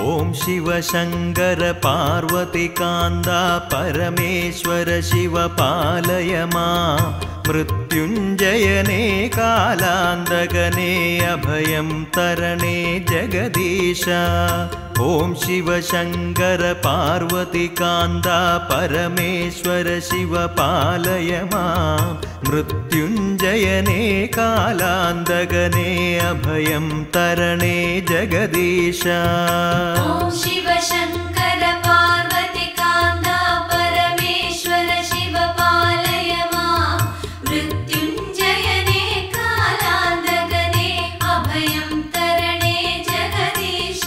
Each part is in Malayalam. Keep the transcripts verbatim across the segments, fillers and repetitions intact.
ओम शिव शंकर पार्वती कांदा परमेश्वर शिव पालय मां मृत्युंजयने कालांतकने अभयं तरणे जगदीश। ओम शिव शंकर पार्वती कांदा परमेश्वर शिव पालय मां मृत्युंजयने कालांतकने अभयं तरणे जगदीश। ओम शिव शंकर पार्वती कांदा परमेश्वर शिव पालय मां मृत्युंजयने कालांतकने अभयं तरणे जगदीश।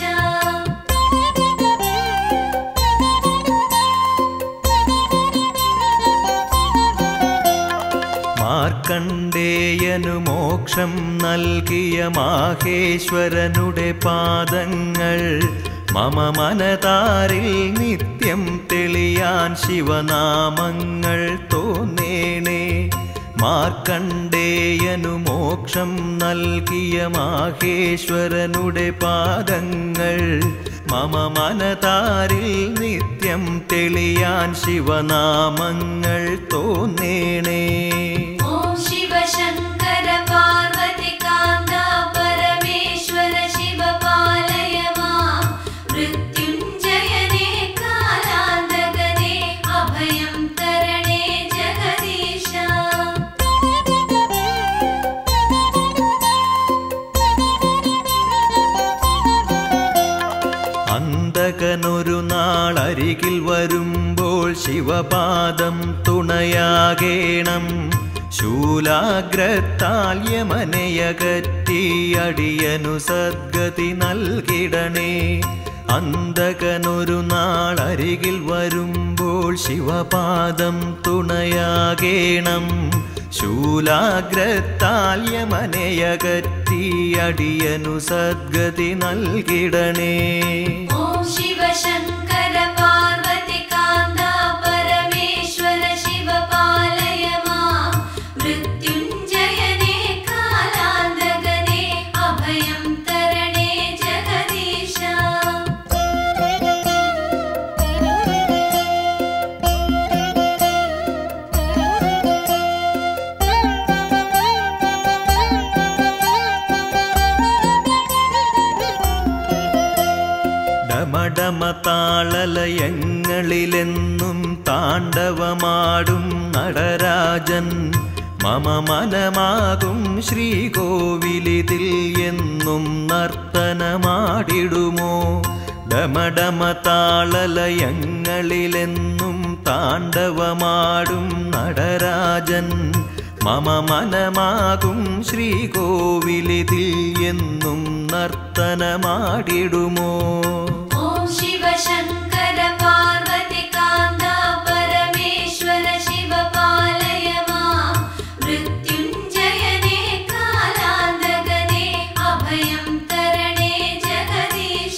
മാർക്കണ്ഡേയനു മോക്ഷം നൽകിയ മാഹേശ്വരനുടെ പാദങ്ങൾ മമ മനതാരിൽ നിത്യം തെളിയാൻ ശിവനാമങ്ങൾ തോന്നേണേ। മാർക്കണ്ഡേയനു മോക്ഷം നൽകിയ മാഹേശ്വരനുടെ പാദങ്ങൾ മമ മനതാരിൽ നിത്യം തെളിയാൻ ശിവനാമങ്ങൾ തോന്നേണേ। ओम शिव शंकर पार्वती कांदा परमेश्वर शिव पालय मां मृत्युंजयने कालांतकने अभयं तरणे जगदीश। അന്തകനൊരു നാൾ അരികിൽ വരുമ്പോൾ ശിവപാദം തുണയാകേണം। ശൂലാഗ്രത്താൽ യമനയകറ്റി അടിയനു സദ്ഗതി നൽകിടണേ। അന്തകനൊരു നാൾ അരികിൽ വരുമ്പോൾ ശിവപാദം തുണയാകേണം। ശൂലാഗ്രത്താൽ യമനയകറ്റി അടിയനു സദ്ഗതി നൽകിടണേ। ओम शिव शंकर पार्वती कांदा परमेश्वर शिव पालय मां मृत्युंजयने कालांतकने अभयं तरणे जगदीश। ഡമഡമതാളലയങ്ങളിലെന്നും താണ്ഡവമാടും നടരാജൻ മമ മനമാകും ശ്രീകോവിലിതിൽ എന്നും നർത്തനമാടിടുമോ। ഡമഡമതാളലയങ്ങളിലെന്നും താണ്ഡവമാടും നടരാജൻ മമ മനമാകും ശ്രീകോവിലിതിൽ എന്നും നർത്തനമാടിടുമോ। ओम शिव शंकर पार्वती कांदा परमेश्वर शिव पालय मां मृत्युंजयने कालांतकने अभयं तरणे जगदीश।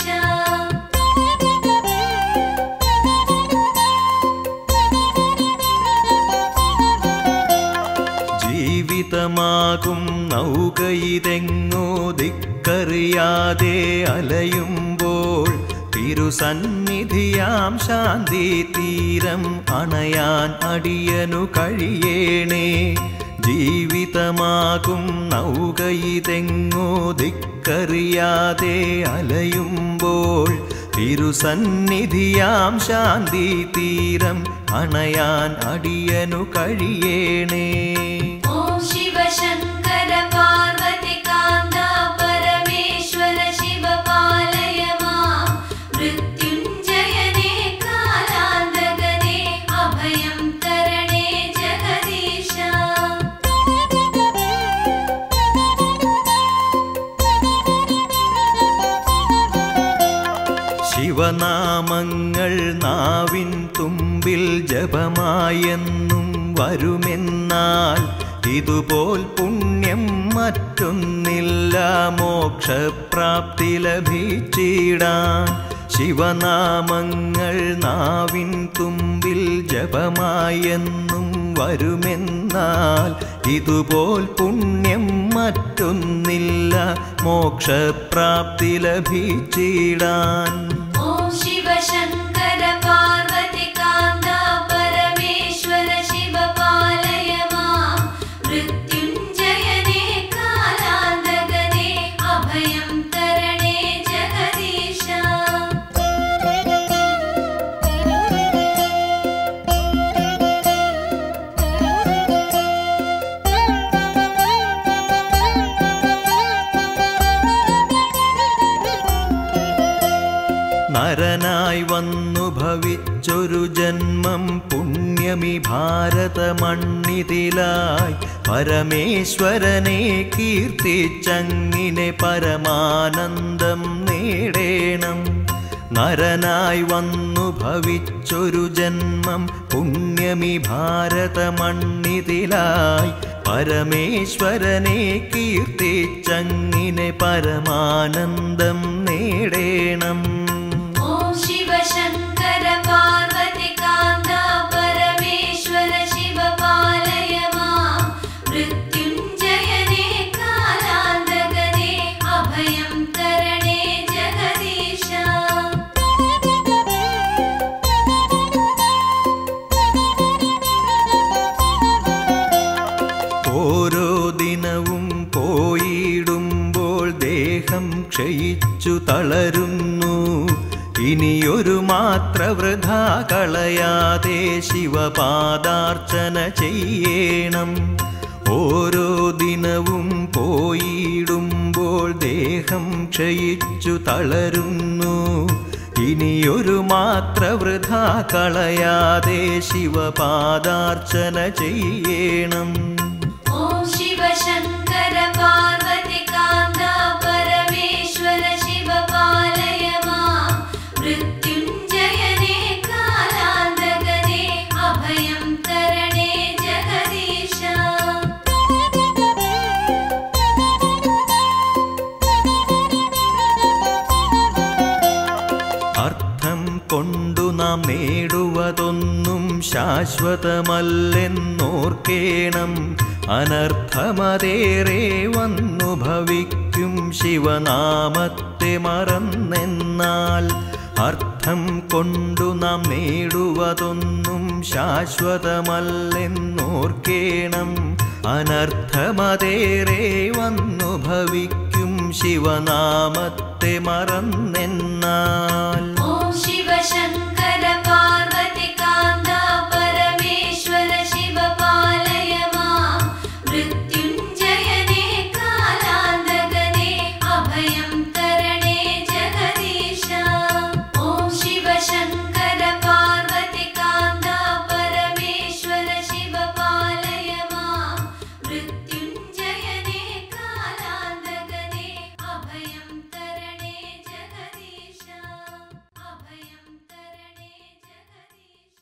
ജീവിതമാകും നൗകയിതെങ്ങോ ദിക്കറിയാതെ അലയുമ്പോൾ തിരുസന്നിധിയാം ശാന്തി തീരം അണയാൻ അടിയനു കഴിയേണേ। ജീവിതമാകും നൗകയിതെങ്ങോ ദിക്കറിയാതെ അലയുമ്പോൾ തിരുസന്നിധിയാം ശാന്തി തീരം അണയാൻ അടിയനു കഴിയേണേ। ओम शिव शंकर पार्वती कांदा परमेश्वर शिव पालय मां मृत्युंजयने कालांतकने अभयं तरणे जगदीश। ശിവനാമങ്ങൾ നാവിൻ തുമ്പിൽ ജപമായെന്നും വരുമെന്നാൽ ഇതുപോൽ പുണ്യം മറ്റൊന്നില്ല മോക്ഷപ്രാപ്തി ലഭിച്ചിടാൻ। ശിവനാമങ്ങൾ നാവിൻ തുമ്പിൽ ജപമായെന്നും വരുമെന്നാൽ ഇതുപോൽ പുണ്യം മറ്റൊന്നില്ല മോക്ഷപ്രാപ്തി ലഭിച്ചിടാൻ। നരനായി വന്നു ഭവിച്ചൊരു ജന്മം പുണ്യമി ഭാരത മണ്ണിതിലായി പരമേശ്വരനെ കീർത്തിച്ചങ്ങിനെ പരമാനന്ദം നേടേണം. നരനായി വന്നു ഭവിച്ചൊരു ജന്മം പുണ്യമി ഭാരത മണ്ണിതിലായി പരമേശ്വരനെ കീർത്തിച്ചങ്ങിനെ പരമാനന്ദം നേടേണം. ഓം ശിവശങ്കര പാർവതി കാന്ത പരമേശ്വര ശിവ പാലയ മാം. മൃത്യുഞ്ജയനേ കാലാന്തകനേ അഭയം തരണേ ജഗദീശ. ഓരോ ദിനവും പോയിടുമ്പോൾ ദേഹം ക്ഷയിച്ചു തളരുന്നു. ഇനിയൊരു മാത്ര വൃഥാ കളയാതെ ശിവപാദാർച്ചന ചെയ്യണം. ഓരോ ദിനവും പോയിടുമ്പോൾ ദേഹം ക്ഷയിച്ചു തളരുന്നു. ഇനിയൊരു മാത്ര വൃഥാ കളയാതെ ശിവപാദാർച്ചന ചെയ്യണം. ഓം ശിവശങ്കര പാർവതി കാന്ത പരമേശ്വര ശിവ പാലയ മാം. മൃത്യുഞ്ജയനേ കാലാന്തകനേ അഭയം തരണേ ജഗദീശ. അർത്ഥം കൊണ്ടു നാം നേടുവതൊന്നും ശാശ്വതമല്ലെന്നോർക്കേണം. അനർത്ഥമതേറെ വന്നു ഭവിക്കും ശിവനാമത്തെ മറന്നെന്നാൽ. അർത്ഥം കൊണ്ടു നാം നേടുവതൊന്നും ശാശ്വതമല്ലെന്നോർക്കേണം. അനർത്ഥമതേറെ വന്നു ഭവിക്കും ശിവനാമത്തെ മറന്നെന്നാൽ. ഓം ശിവശങ്കര പാർവതി കാന്ത പരമേശ്വര ശിവ പാലയ മാം. മൃത്യുഞ്ജയനേ കാലാന്തകനേ അഭയം തരണേ ജഗദീശ. ഓം ശിവശങ്കര പാർവതി കാന്ത പരമേശ്വര ശിവ പാലയ മാം. മൃത്യുഞ്ജയനേ കാലാന്തകനേ അഭയം തരണേ ജഗദീശ. അഭയം തരണേ ജഗദീശ.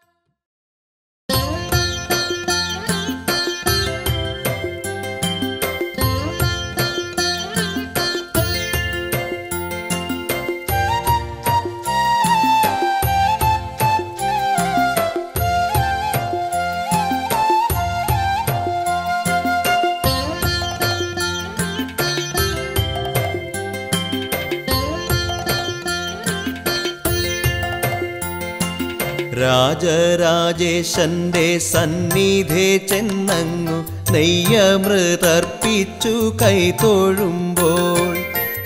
രാജരാജേശന്റെ സന്നിധേ ചെന്നങ്ങു നെയ്യമൃതർപ്പിച്ചു കൈതൊഴുമ്പോൾ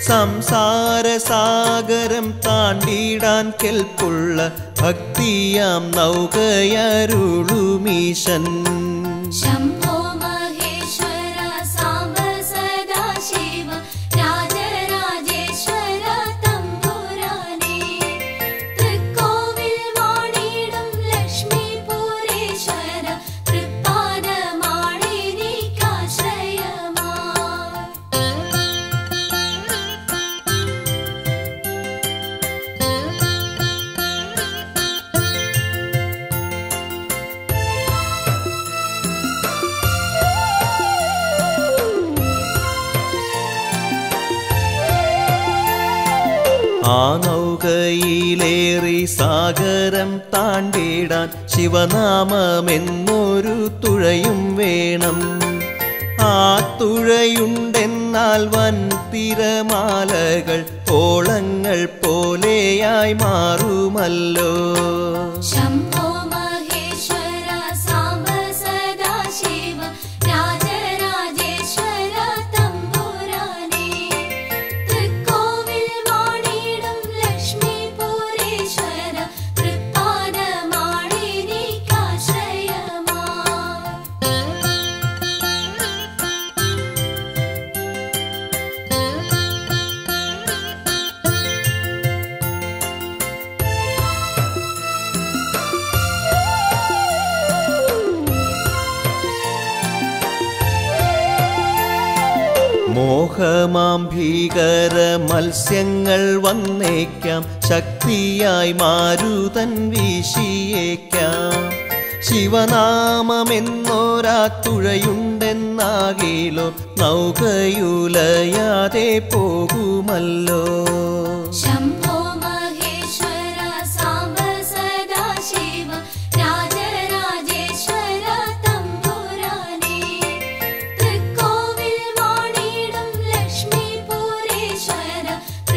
സംസാരസാഗരം താണ്ടിടാൻ കെൽപ്പുള്ള ഭക്തിയാം നൗകയരുളുമീശൻ. ശംഭോ മഹേശ്വര സാംബ സദാശിവ രാജരാജേശ്വര തമ്പുരാനേ. തൃക്കോവിൽ വാണിടും ലക്ഷ്മീപുരേശ്വര ആ നൗകയിലേറി സാഗരം താണ്ടിടാൻ ശിവനാമമെന്നൊരു തുഴയും വേണം. ആ തുഴയുണ്ടെന്നാൽ വൻ തിരമാലകൾ ഓളങ്ങൾ പോലെയായി മാറുമല്ലോ. ശംഭോ മഹേശ്വര സാംബ സദാശിവ രാജരാജേശ്വര തമ്പുരാനേ. തൃക്കോവിൽ വാണിടും ലക്ഷ്മീപുരേശ്വര തൃപ്പാദമാളിനിക്കാശ്രയമാ. പാപമാം ഭീകര മത്സ്യങ്ങൾ വന്നേക്കാം, ശക്തിയായി മാരുതൻ വീശിയേക്കാം. ശിവനാമമെന്നോരാ തുഴയുണ്ടെന്നാകിലോ നൗകയുലയാതെ പോകുമല്ലോ. ശംഭോ മഹേശ്വര സാംബ സദാശിവ രാജരാജേശ്വര തമ്പുരാനേ, തൃക്കോവിൽ വാണിടും ലക്ഷ്മീപുരേശ്വര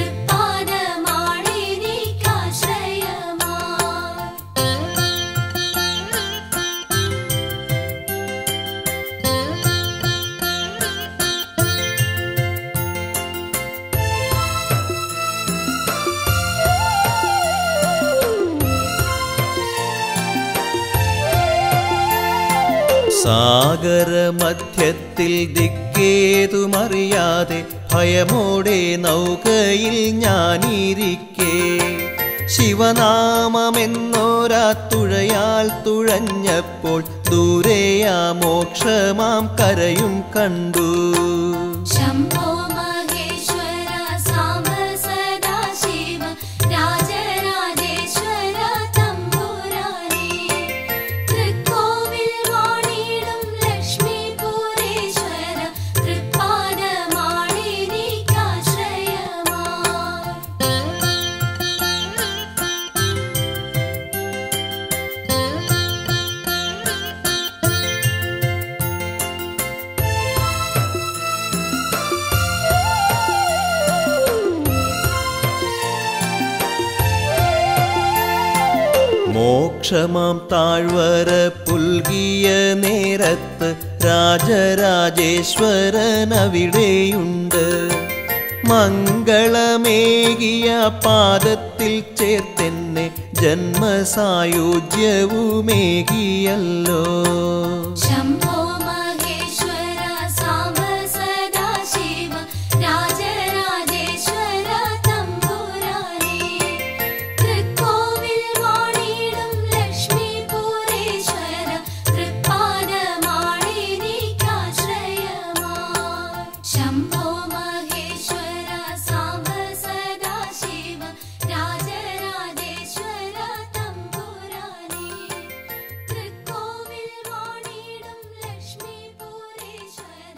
സാഗരമധ്യത്തിൽ ദിക്കേതുമറിയാതെ ഭയമോടെ നൗകയിൽ ഞാനിരിക്കേ, ശിവനാമമെന്നോരാ തുഴയാൽ തുഴഞ്ഞപ്പോൾ ദൂരെയാ മോക്ഷമാം കരയും കണ്ടു. ശംഭോ മഹേശ്വര സാംബ സദാശിവ രാജരാജേശ്വര തമ്പുരാനേ, തൃക്കോവിൽ വാണിടും ലക്ഷ്മീപുരേശ്വര മോക്ഷമാം താഴ്വര പുൽകിയ നേരത്ത് രാജരാജേശ്വരൻ അവിടെയുണ്ട്. മംഗളമേകിയ പാദത്തിൽ ചേർത്തെന്നെ ജന്മസായുജ്യവുമേകിയല്ലോ. ശംഭോ മഹേശ്വര സാംബ സദാശിവ രാജരാജേശ്വര തമ്പുരാനേ, തൃക്കോവിൽ വാണിടും ലക്ഷ്മീപുരേശ്വര തൃപ്പാദമാണെനിക്കാശ്രയമായി. ശംഭോ മഹേശ്വര സാംബ സദാശിവ രാജരാജേശ്വര തമ്പുരാനേ, തൃക്കോവിൽ വാണിടും ലക്ഷ്മീപുരേശ്വര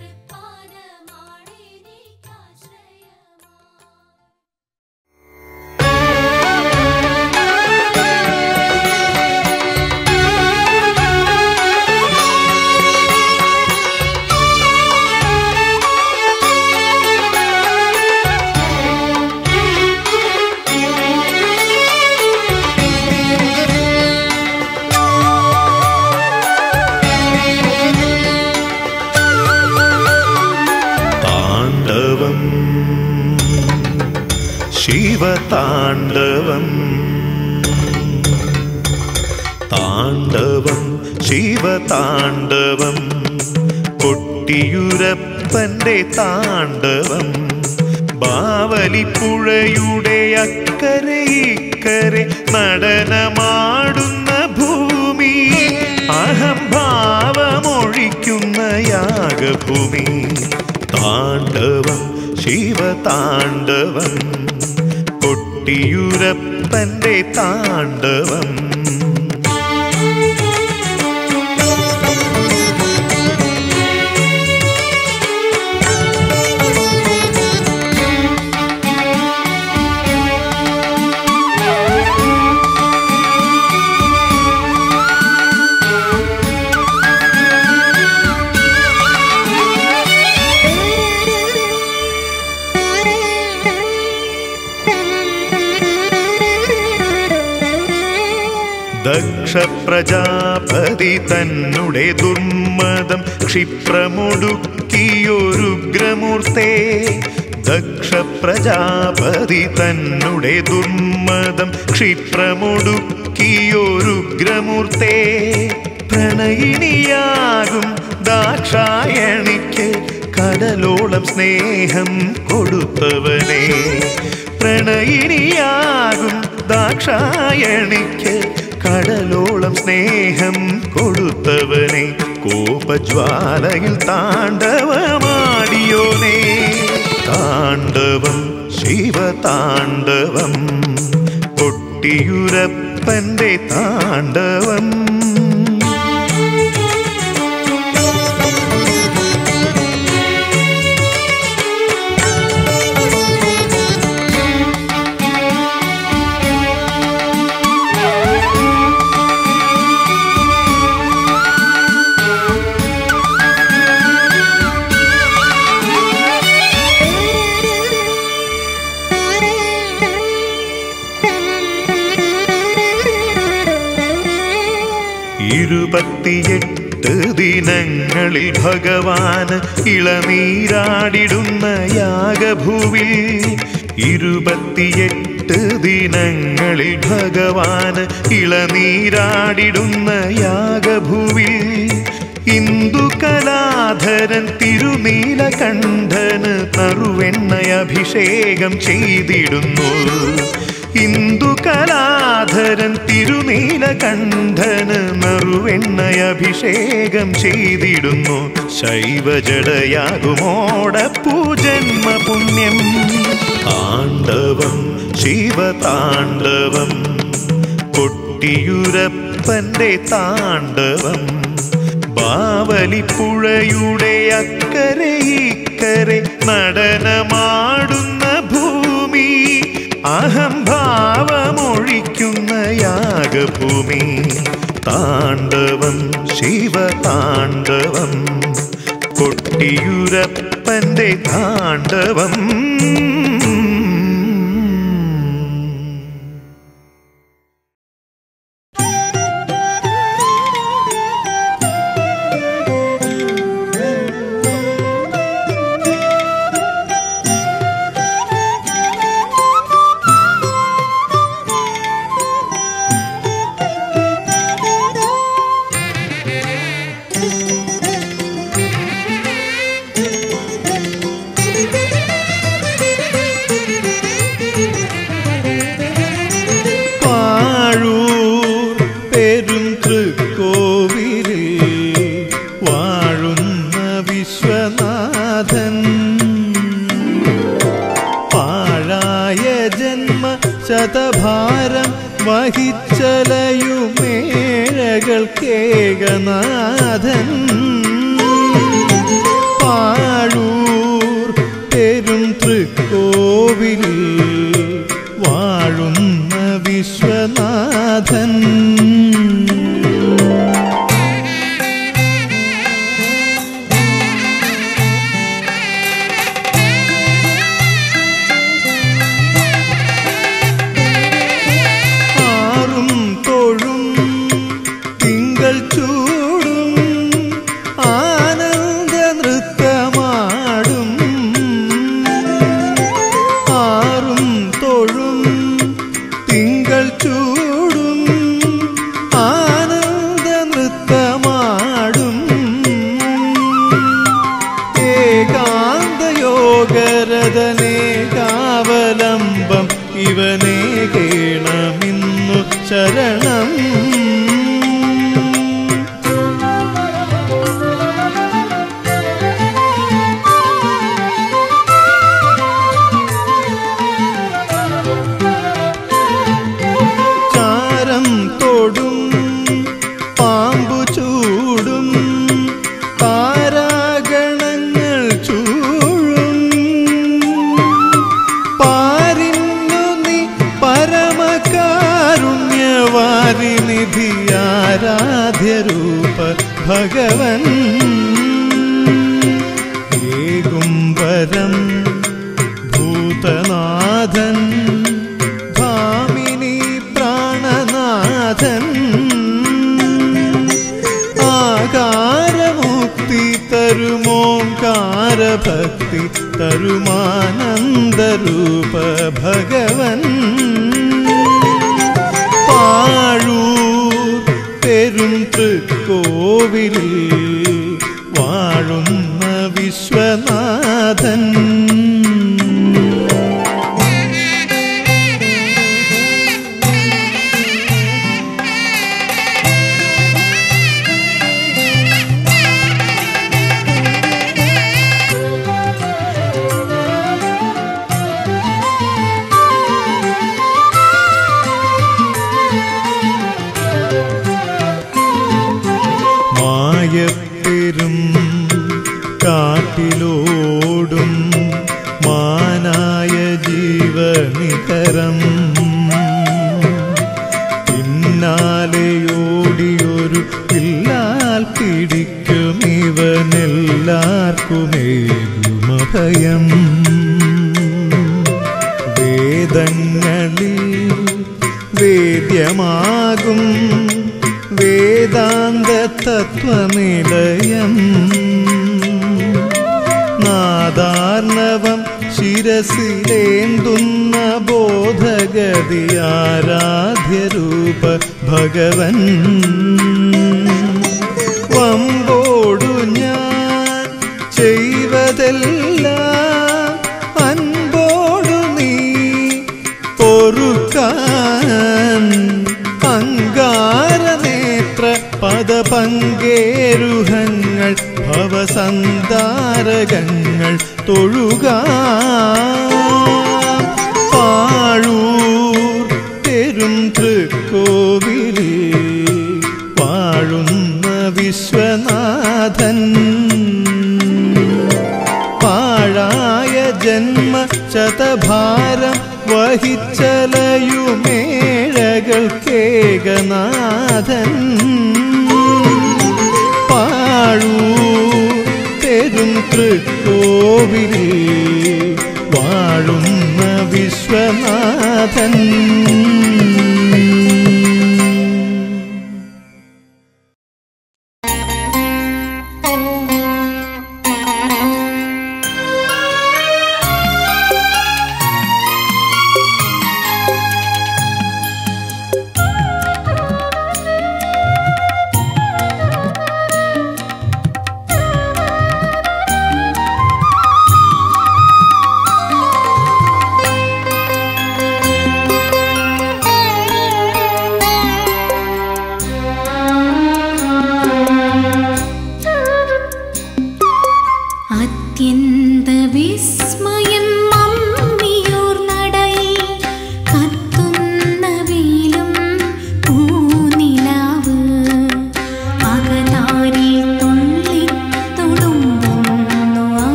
താണ്ഡവം ശിവതാണ്ഡവം, താണ്ഡവം ശിവതാണ്ഡവം, കൊട്ടിയൂരപ്പന്റെ താണ്ഡവം, ബാവലിപ്പുഴയുടെ അക്കരെ ഇക്കരെ നടനമാടുന്ന ഭൂമി, അഹംഭാവമൊഴിക്കുന്ന യാഗഭൂമി. താണ്ഡവം ശിവതാണ്ഡവം, കൊട്ടിയൂരപ്പന്റെ താണ്ഡവം. ദക്ഷപ്രജാപതി തന്നുടെ ദുർമദം ക്ഷിപ്രമൊടുക്കിയൊരുഗ്രമൂർത്തേ, ദക്ഷപ്രജാപതി തന്നുടെ ദുർമദം ക്ഷിപ്രമൊടുക്കിയൊരുഗ്രമൂർത്തേ, പ്രണയിനിയാകും ദാക്ഷായണിക്ക് കടലോളം സ്നേഹം കൊടുത്തവനേ, പ്രണയിനിയാകും ദാക്ഷായണിക്ക് കടലോളം സ്നേഹം കൊടുത്തവനെ, കോപജ്വാലയിൽ താണ്ഡവമാടിയോനേ. താണ്ഡവം ശിവതാണ്ഡവം കൊട്ടിയൂരപ്പന്റെ താണ്ഡവം. ഇരുപത്തിയെട്ട് ദിനങ്ങളിൽ ഭഗവാൻ ഇളനീരാടിടുന്ന യാഗഭൂവിൽ, ഇരുപത്തിയെട്ട് ദിനങ്ങളിൽ ഭഗവാൻ ഇളനീരാടിടുന്ന യാഗഭൂവിൽ, ഇന്ദുകലാധരൻ തിരുനീലകണ്ഠന് നറുവെണ്ണയഭിഷേകം ചെയ്തിടുന്നു. ഇന്ദുകലാധരൻ തിരുനീലകണ്ഠന് നറുവെണ്ണയഭിഷേകം ചെയ്തിടുന്നു. ശൈവജടയാകുമോടപ്പൂജന്മ പുണ്യം. താണ്ഡവം ശിവതാണ്ഡവം കൊട്ടിയൂരപ്പന്റെ താണ്ഡവം. ബാവലിപ്പുഴയുടെ അക്കരെ ഇക്കരെ നടനമാടുന്ന ഭൂമി, അഹംഭാവമൊഴിക്കുന്ന യാഗഭൂമി. താണ്ഡവം ശിവതാണ്ഡവം കൊട്ടിയൂരപ്പന്റെ താണ്ഡവം. ശതഭാരം വഹിച്ചലയുമേഴകൾക്കേകനാഥൻ. പാഴൂർ പെരും തൃക്കോവിലിൽ വാഴുന്ന വിശ്വനാഥൻ. ഏകാന്തയോഗരതനേകാവലംബം ഇവനേ കേണമിന്നു ശരണം. ചാരം തൊടും പാമ്പു ചൂടും താരാഗണങ്ങൾ ചൂഴും പാരിന്നു നീ പരമകാരുണ്യവാരിനിധി ആരാധ്യരൂപ ഭഗവൻ. ഏകുംബരം ഭൂതനാഥൻ ഭാമിനി പ്രാണനാഥൻ. ആകാരമുക്തി തരുമോങ്കാരഭക്തി തരുമാനന്ദരൂപ ഭഗവൻ. പാഴൂർ പെരും തൃക്കോവിലിൽ വാഴുന്ന വിശ്വനാഥൻ. എല്ലാവർക്കുമേകുമഭയം. വേദങ്ങളിൽ വേദ്യമാകും വേദാന്ത തത്വനിലയം. നാദാർണവം ശിരസിലേന്തുന്ന ബോധഗതിയാരാധ്യരൂപ ഭഗവൻ. വമ്പോടു ഞാൻ ചെയ്വതെല്ലാം അൻപോടു നീ പൊറുക്കാൻ. അങ്കാരനേത്ര പദപങ്കേരുഹങ്ങൾ ഭവസന്താരകങ്ങൾ തൊഴുകാം. പാഴൂർ തെരും തൃക്കോവിലിൽ വാഴുന്ന വിശ്വനാഥൻ. പാഴായ ജന്മ ശതഭാരം വഹിച്ചലയുമേഴകൾക്കേകനാഥൻ. പാഴൂർ തെരും തൃക്കോവിലിൽ വാഴുന്ന വിശ്വനാഥൻ.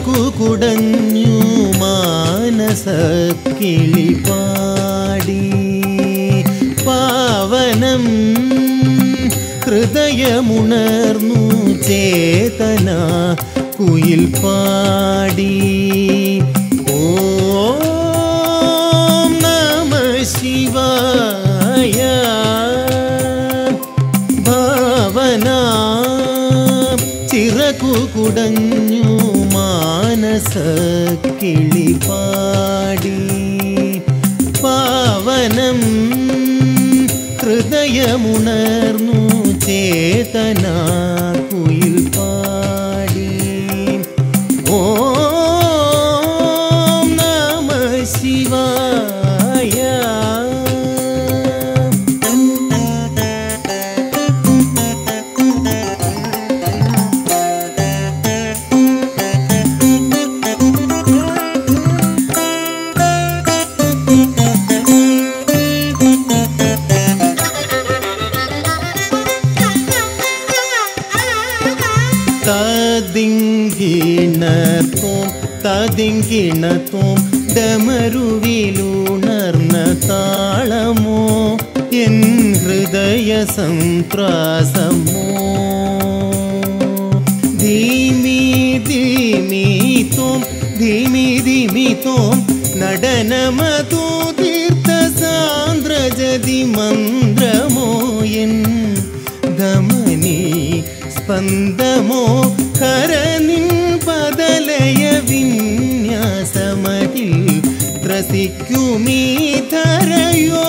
ചിറകു കുടഞ്ഞു മാനസക്കിളി പാടി പാവനം ഹൃദയമുണർന്നു ചേതന കുയിൽ പാടി ഓം നമഃ ശിവായ ഭാവന ചിറകു കുടഞ്ഞു മാനസക്കിളി പാടി പാവനം ഹൃദയമുണർന്നു ചേതന കുയിൽ പാടി ഓം നമഃ ശിവായ തതിങ്കിണത്തോം തതിങ്കിണത്തോം ഡമരുവിലുണർന്ന താളമോ എൻ ഹൃദയ സംത്രാസമോ ധീമി ധീമി തോം ധീമി ധീമി തോം നടനമതോ തീർത്ഥ സാന്ദ്രജതി മന്ത്രമോ എൻ ധമനി സ്പന്ദമോ ഹരനിൻ പദലയ വിന്യാസമതിൽ ത്രസിക്കുമീ ധരയോ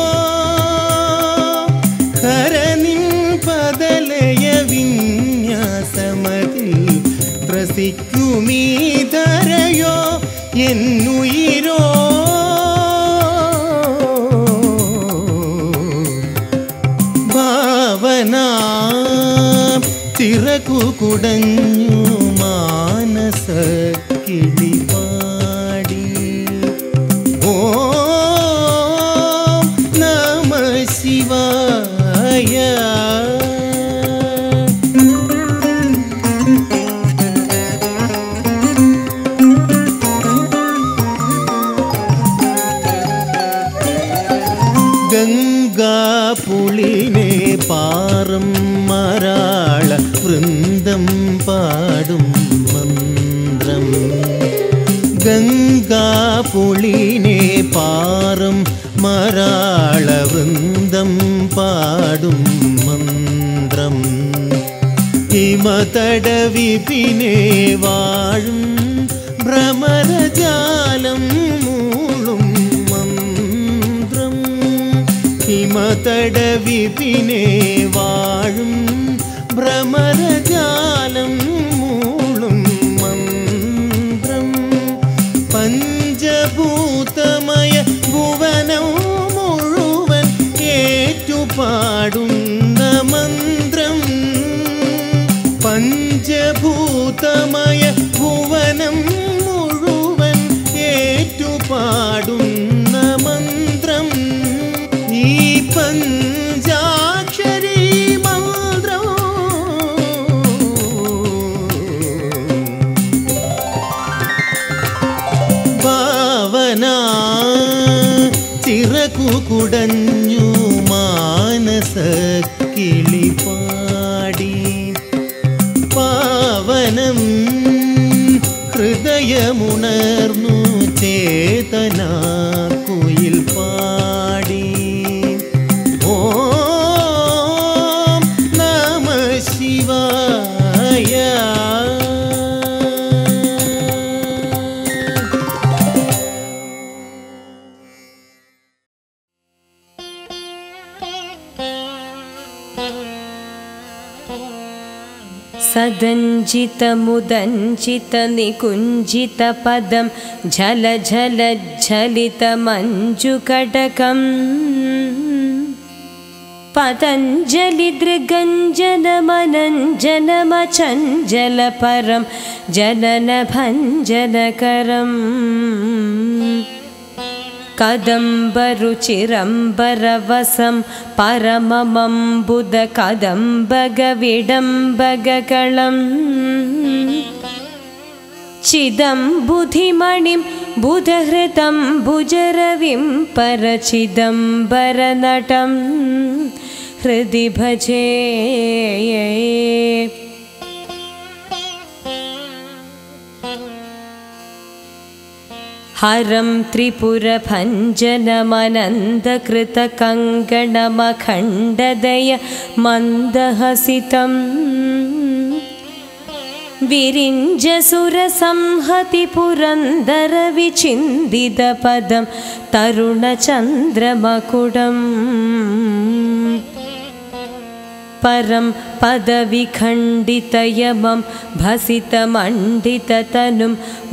ഹരനിൻ പദലയ വിന്യാസമതിൽ ത്രസിക്കുമീ ധരയോ എന്നുയിരോ ഭാവന ചിറകു കുടഞ്ഞു മാനസക്കിളി പാടി ഓം നമഃ ശിവായ ഗംഗാപുളിനെ പാറും മരാള വൃന്ദം പാടും മന്ത്രം ഗംഗാപുളിനെ പാറും മരാള വൃന്ദം പാടും മന്ത്രം ഹിമതടവിപിനെ വാഴും ഭ്രമരജാലം മൂളും മന്ത്രം ഹിമതടവിപിനെ വാഴും ഭ്രമരജാലം മൂളും മന്ത്രം പഞ്ചഭൂതമയ ഭുവനം മുഴുവൻ ഏറ്റുപാടുന്ന മന്ത്രം പഞ്ചഭൂതമയ ഭുവനം മുഴുവൻ ഏറ്റുപാടുന്ന മന്ത്രം ഈ പഞ്ചാക്ഷരി മന്ത്രം ഭാവന ചിറകു കുടഞ്ഞു മാനസക്കിളി പാടി പാവനം ഹൃദയമുണർന്നു ചേതന കുയിൽ പാടി ഓം നമഃ ശിവായ सदञ्जितमुदञ्जितनिकुञ्जितपदं झलझलज्झलितमञ्जुकडकम् पतञ्जलिदृगञ्जनमनञ्जनमचञ्जलपरं जननभञ्जनकरम् कदम्बरुचिरम्बरवसं परममम्बुदकदम्बगविडम्बगकळं चिदं बुधिमणिं बुधहृतं भुजरविं परचिदम्बरनटं हृदि भजे हरं त्रिपुरभञ्जनमनन्दकृतकङ्कणमखण्डदय मन्दहसितं विरिञ्जसुरसंहति पुरन्दरविचिन्दितपदं तरुणचन्द्रमकुडम् परं पदविखण्डितयमं भसितमण्डिततनुं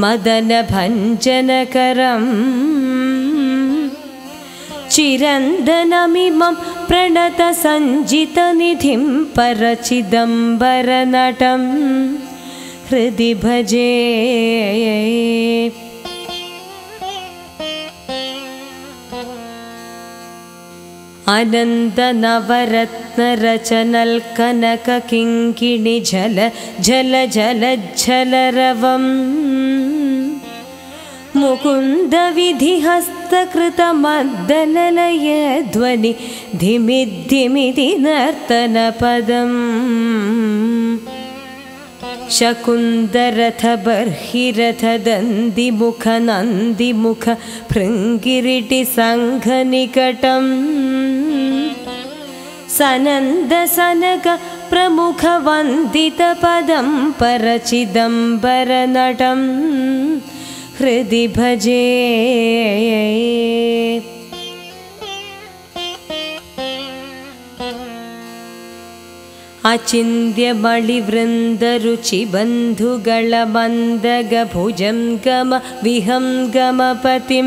मदनभञ्जनकरं चिरन्दनमिमं प्रणतसञ्जितनिधिं परचिदम्बरनटं हृदि भजे अनन्दनवरत्नरचनल्कनककिङ्किणि जल जल जल झलरवम् मुकुन्दविधिहस्तकृतमद्दललयध्वनि धिमिद्धिमिति नर्तनपदम् शकुन्दरथ बर्हिरथ दन्दिमुख नन्दिमुख भृङ्गिरिटि सङ्घनिकटं सनन्दसनक प्रमुख वन्दितपदं परचिदम्बरनटं हृदि भजे अचिन्त्यमणिवृन्दरुचिबन्धुगळमन्दगभुजङ्गम विहङ्गमपतिं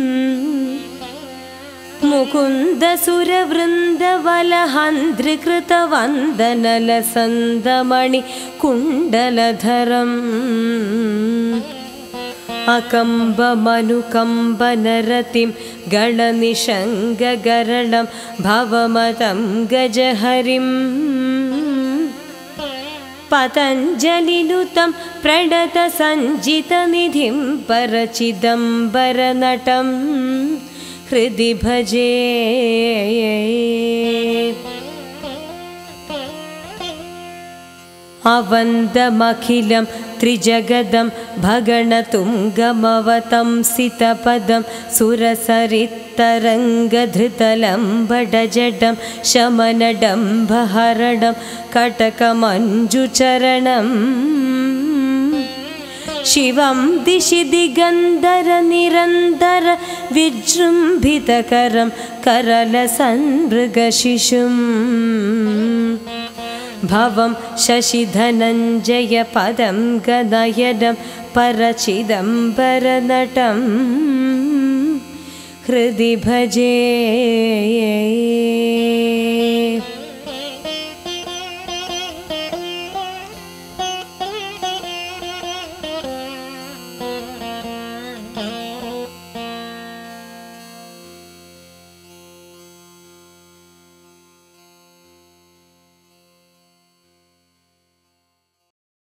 मुकुन्दसुरवृन्दवलहन्ध्रिकृतवन्दनलसन्दमणि कुण्डलधरम् अकम्बमनुकम्बनरतिं गणनिषङ्गगरलं भवमतं गजहरिं पतञ्जलिनुतं प्रणतसञ्जितनिधिं परचिदम्बरनटं हृदि भजे अवन्दमखिलं त्रिजगदं भगणतुङ्गमवतंसितपदं सुरसरित्तरङ्गधृतलम्बडजडं शमनडम्भहरणं कटकमञ्जुचरणं शिवं दिशि दिगन्धरनिरन्तर विजृम्भितकरं करलसन्मृगशिशुम् भवं शशिधनञ्जयपदं गदयनं परचिदम्बरनटं हृदि भजे